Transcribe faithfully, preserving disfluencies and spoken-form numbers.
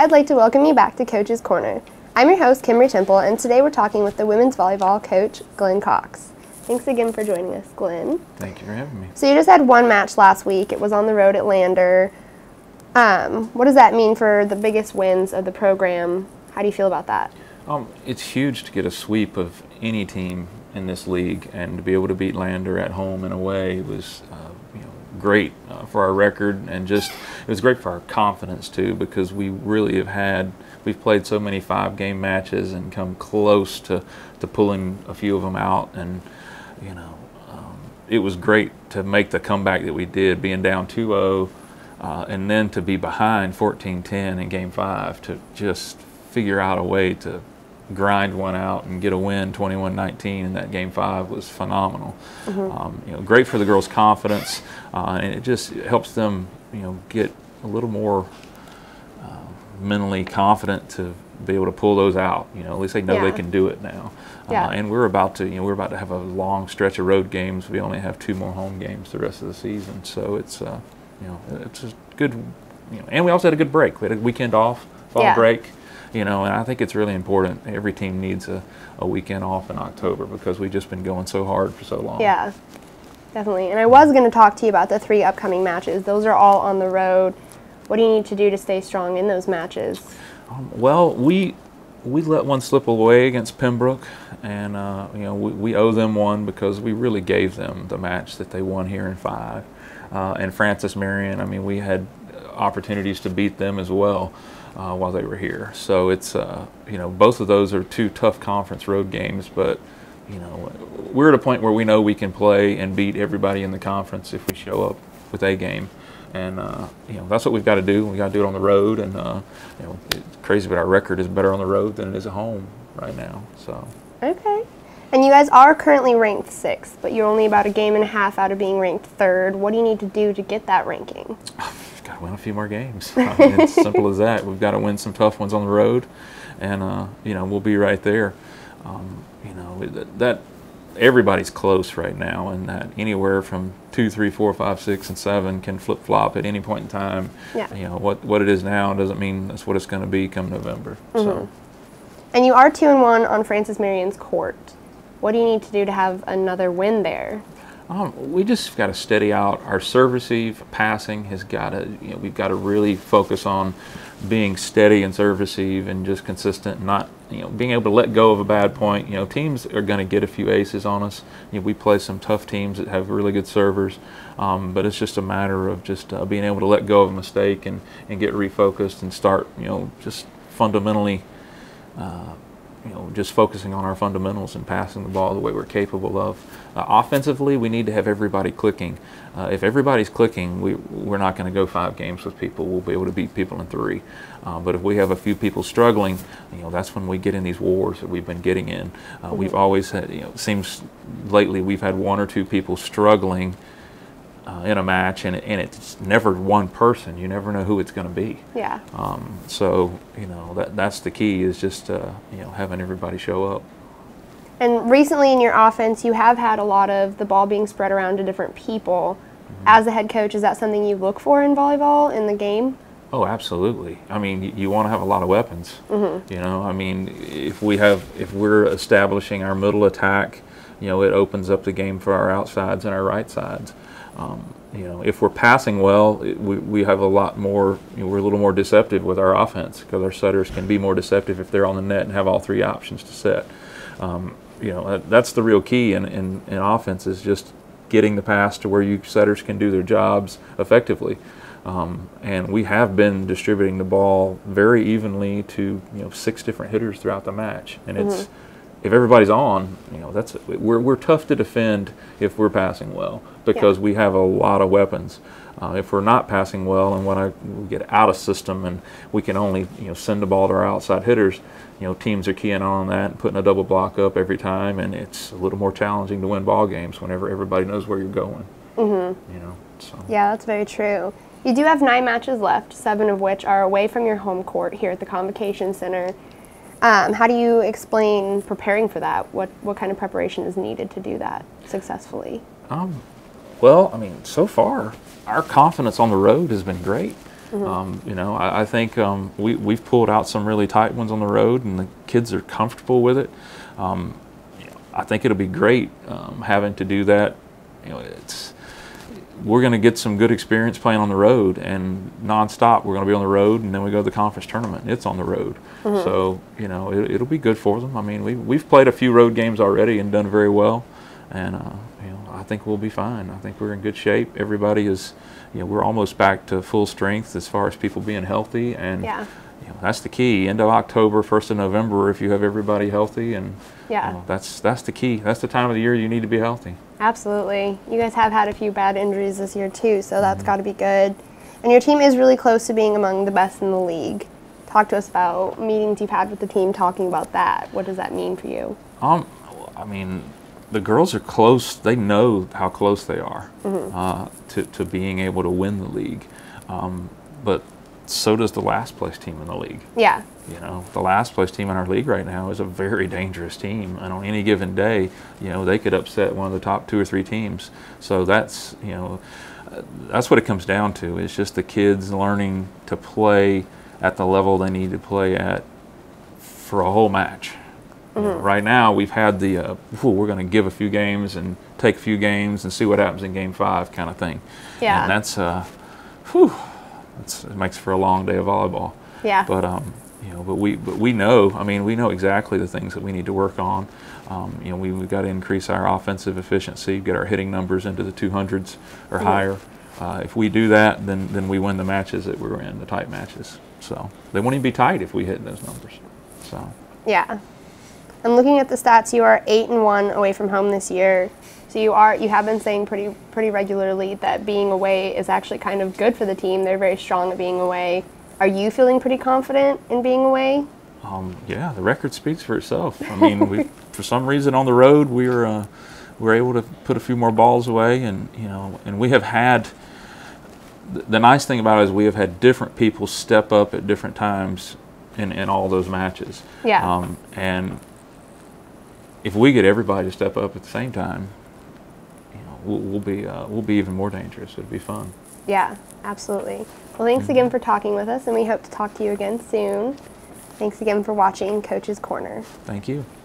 I'd like to welcome you back to Coach's Corner. I'm your host, Kimberly Temple, and today we're talking with the women's volleyball coach, Glenn Cox. Thanks again for joining us, Glenn. Thank you for having me. So you just had one match last week. It was on the road at Lander. Um, what does that mean for the biggest wins of the program? How do you feel about that? Um, it's huge to get a sweep of any team in this league, and to be able to beat Lander at home and away was uh, you know, great uh, for our record, and just it was great for our confidence too, because we really have had we've played so many five-game matches and come close to, to pulling a few of them out, and you know um, it was great to make the comeback that we did, being down two oh, uh, and then to be behind fourteen ten in game five, to just figure out a way to grind one out and get a win twenty-one nineteen in that game five was phenomenal. Mm-hmm. um, you know, great for the girls' confidence, uh, and it just it helps them you know get a little more uh, mentally confident to be able to pull those out. You know, at least they know yeah. they can do it now. Yeah. Uh, and we're about to you know we're about to have a long stretch of road games. We only have two more home games the rest of the season, so it's uh, you know it's a good you know, and we also had a good break. We had a weekend off, fall yeah. break. You know, and I think it's really important. Every team needs a, a weekend off in October because we've just been going so hard for so long. Yeah, definitely. And I was going to talk to you about the three upcoming matches. Those are all on the road. What do you need to do to stay strong in those matches? Um, well, we we let one slip away against Pembroke, and uh, you know we, we owe them one because we really gave them the match that they won here in five. Uh, and Francis Marion, I mean, we had opportunities to beat them as well. Uh, while they were here. So it's, uh, you know, both of those are two tough conference road games, but, you know, we're at a point where we know we can play and beat everybody in the conference if we show up with a game. And, uh, you know, that's what we've got to do. We've got to do it on the road. And, uh, you know, it's crazy, but our record is better on the road than it is at home right now. So. Okay. And you guys are currently ranked sixth, but you're only about a game and a half out of being ranked third. What do you need to do to get that ranking? Got to win a few more games. I mean, it's simple as that. We've got to win some tough ones on the road, and uh, you know we'll be right there. Um, you know that, that everybody's close right now, and that anywhere from two, three, four, five, six, and seven can flip flop at any point in time. Yeah. You know what what it is now doesn't mean that's what it's going to be come November. Mm-hmm. So. And you are two and one on Francis Marion's court. What do you need to do to have another win there? Um, we just got to steady out. Our serve receive passing has got to, you know, we've got to really focus on being steady and serve receive and just consistent, not, you know, being able to let go of a bad point. You know, teams are going to get a few aces on us. You know, we play some tough teams that have really good servers, um, but it's just a matter of just uh, being able to let go of a mistake and, and get refocused and start, you know, just fundamentally uh, you know, just focusing on our fundamentals and passing the ball the way we're capable of. Uh, offensively, we need to have everybody clicking. Uh, if everybody's clicking, we, we're not going to go five games with people. We'll be able to beat people in three. Uh, but if we have a few people struggling, you know, that's when we get in these wars that we've been getting in. Uh, mm-hmm. We've always had, you know, it seems lately we've had one or two people struggling Uh, in a match, and, and it's never one person. You never know who it's going to be. Yeah. Um, so, you know, that that's the key, is just, uh, you know, having everybody show up. And recently in your offense, you have had a lot of the ball being spread around to different people. Mm-hmm. As a head coach, is that something you look for in volleyball, in the game? Oh, absolutely. I mean, you, you want to have a lot of weapons. Mm-hmm. You know, I mean, if we have, if we're establishing our middle attack, you know, it opens up the game for our outsides and our right sides. Um, you know, if we're passing well, it, we, we have a lot more, you know, we're a little more deceptive with our offense, because our setters can be more deceptive if they're on the net and have all three options to set. Um, you know, that, that's the real key in, in, in offense, is just getting the pass to where you setters can do their jobs effectively. Um, and we have been distributing the ball very evenly to, you know, six different hitters throughout the match. And mm-hmm. it's, if everybody's on, you know, that's we're we're tough to defend if we're passing well, because yeah. we have a lot of weapons. Uh, if we're not passing well, and when I we get out of system and we can only, you know, send the ball to our outside hitters, you know, teams are keying on that and putting a double block up every time, and it's a little more challenging to win ball games whenever everybody knows where you're going. Mm-hmm. You know, so. Yeah, that's very true. You do have nine matches left, seven of which are away from your home court here at the Convocation Center. Um, how do you explain preparing for that? What what kind of preparation is needed to do that successfully? Um, well, I mean, so far, our confidence on the road has been great. Um, you know, I, I think um, we, we've pulled out some really tight ones on the road, and the kids are comfortable with it. Um, you know, I think it'll be great um, having to do that. You know, it's we're going to get some good experience playing on the road, and nonstop we're going to be on the road, and then we go to the conference tournament. It's on the road, mm-hmm. so you know it, it'll be good for them. I mean, we we've played a few road games already and done very well, and uh, you know I think we'll be fine. I think we're in good shape. Everybody is. You know, we're almost back to full strength as far as people being healthy, and yeah. you know, that's the key. End of October, first of November, if you have everybody healthy, and yeah, you know, that's that's the key. That's the time of the year you need to be healthy. Absolutely. You guys have had a few bad injuries this year too, so that's mm-hmm. got to be good. And your team is really close to being among the best in the league. Talk to us about meetings you've had with the team, talking about that. What does that mean for you? Um, I mean. The girls are close. They know how close they are mm-hmm. uh, to, to being able to win the league. Um, but so does the last place team in the league. Yeah. You know, the last place team in our league right now is a very dangerous team. And on any given day, you know, they could upset one of the top two or three teams. So that's, you know, uh, that's what it comes down to. It's just the kids learning to play at the level they need to play at for a whole match. Mm-hmm. You know, right now, we've had the, uh, whew, we're going to give a few games and take a few games and see what happens in game five kind of thing. Yeah. And that's, uh, whew, that's, it makes for a long day of volleyball. Yeah. But, um, you know, but we, but we know, I mean, we know exactly the things that we need to work on. Um, you know, we, we've got to increase our offensive efficiency, get our hitting numbers into the two hundreds or mm-hmm. higher. Uh, if we do that, then, then we win the matches that we're in, the tight matches. So they won't even be tight if we hit those numbers. So. Yeah. And looking at the stats, you are eight and one away from home this year. So you are you have been saying pretty pretty regularly that being away is actually kind of good for the team. They're very strong at being away. Are you feeling pretty confident in being away? Um, yeah, the record speaks for itself. I mean, we for some reason on the road we were uh, we were able to put a few more balls away, and you know, and we have had. The, the nice thing about it is we have had different people step up at different times in in all those matches. Yeah. Um, and if we get everybody to step up at the same time, you know, we'll, we'll be uh, we'll be even more dangerous. It'll be fun. Yeah, absolutely. Well, thanks mm-hmm. again for talking with us, and we hope to talk to you again soon. Thanks again for watching Coach's Corner. Thank you.